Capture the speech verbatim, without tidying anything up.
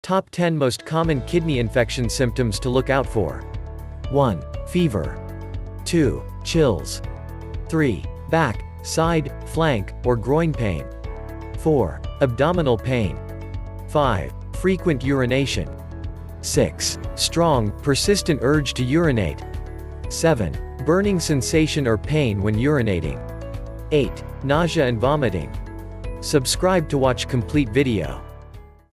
Top ten Most Common Kidney Infection Symptoms to Look Out For. one. Fever. two. Chills. three. Back, side, flank, or groin pain. four. Abdominal pain. five. Frequent urination. six. Strong, persistent urge to urinate. seven. Burning sensation or pain when urinating. eight. Nausea and vomiting. Subscribe to watch complete video.